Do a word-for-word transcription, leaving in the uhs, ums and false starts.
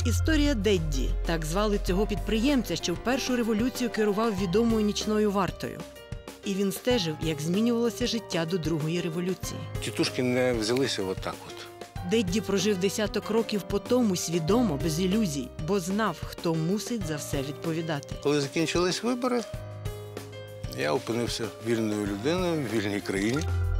Історія Дедді – так звали цього підприємця, що в першу революцію керував відомою нічною вартою. І він стежив, як змінювалося життя до Другої революції. Тітушки не взялися отак от. Дедді прожив десяток років по тому свідомо, без ілюзій, бо знав, хто мусить за все відповідати. Коли закінчились вибори, я опинився вільною людиною в вільній країні.